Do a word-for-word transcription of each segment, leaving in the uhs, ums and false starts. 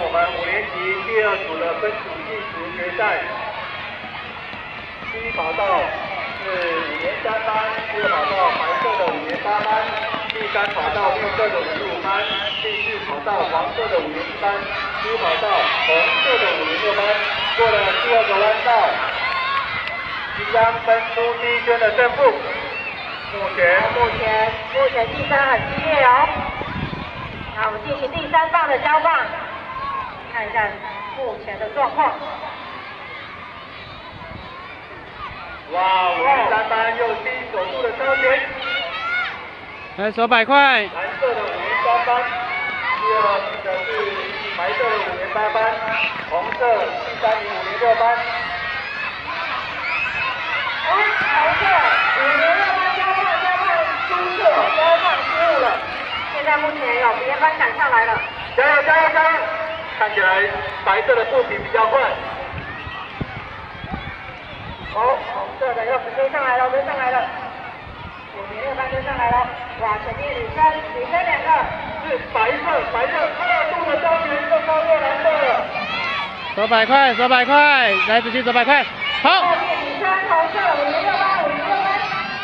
我们五年级第二组的分组计时决赛。第一跑道是五年三班，第二跑道白色的五年八班，第三跑道绿色的五十五班，第四跑道黄色的五年一班，第五跑道红色的五年六班。过了第二个弯道，即将分出第一圈的胜负。目前， 目前，目前竞争很激烈哦。那我们进行第三棒的交棒，看一下目前的状况。 哇，五年三班右膝手部的超前。 来手摆快。 蓝色的五年三班，第二名的是白色的五年八班，红色第三名五年六班。 哎，红色五年六班交棒交棒出错，交棒失误了。现在目前有别班赶上来了。 加油加油加油！看起来白色的步频比较快。 哦，红色的要跟上来了，跟上来了。五年六班跟上来了。哇，前面女生女生两个。 是白色，白色二度的超前就超越蓝色了。 手摆快，手摆快，来子琪手摆快，好。 后面女生红色五年六班，五年六班。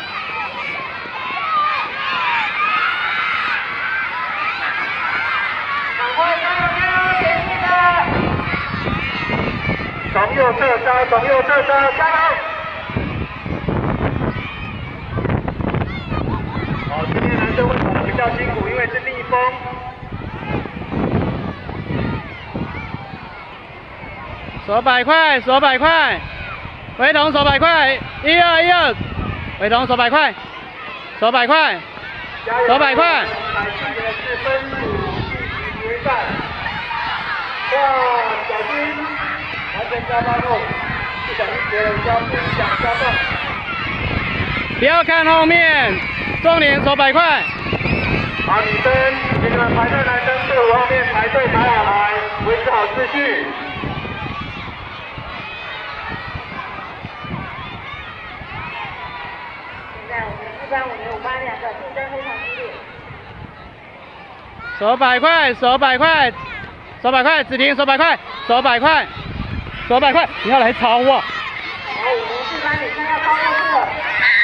赶快加油加油，前面的。 从右侧杀，从右侧杀，加油！好，今天男生会跑得比较辛苦，因为是逆风。 手摆快，手摆快，维彤手摆快，一二一二，维彤手摆快，手摆快，手摆快。 来今年是分组计时决赛。哇，小心！完成加棒后，不小心别人交分享加棒。 不要看后面，重点手摆快。 好，女生，请你们排队，男生队伍后面排队排好来，维持好秩序。 现在我们四班、五年五班两个竞争非常激烈。 手摆快，手摆快，手摆快，子婷手摆快，手摆快，手摆快，你要来超我。 好，五年四班女生要超过去了。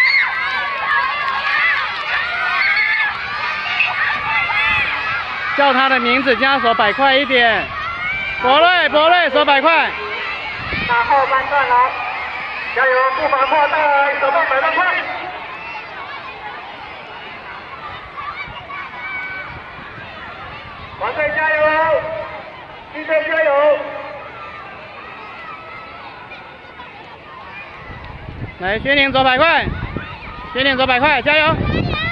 叫他的名字，将手摆快一点。博瑞，博瑞，手摆快。 到后半段了， 加油，步伐扩大来，手背摆得快。团队加油，军队加油。 来，薛宁手摆快，薛宁手摆快，加油！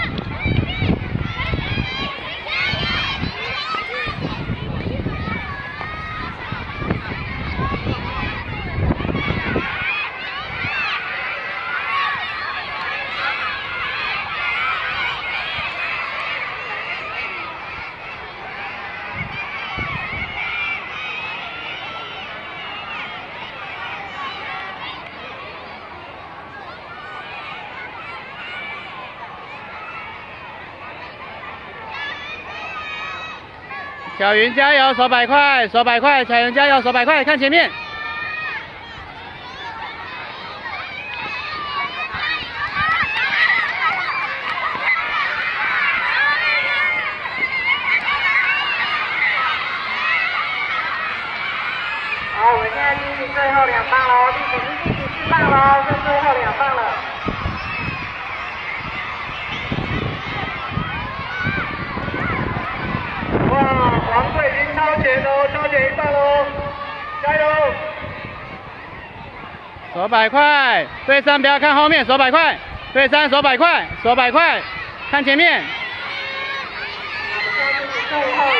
小云加油，手摆快，手摆快，小云加油，手摆快，看前面。 好，我们现在进行最后两棒喽，第九是第十四棒喽，是最后两棒了。 哇，黄队已经超前喽，超前一半喽，加油！ 手摆快，对三不要看后面，手摆快，对三手摆快，手摆快，看前面。 我们现在进行最后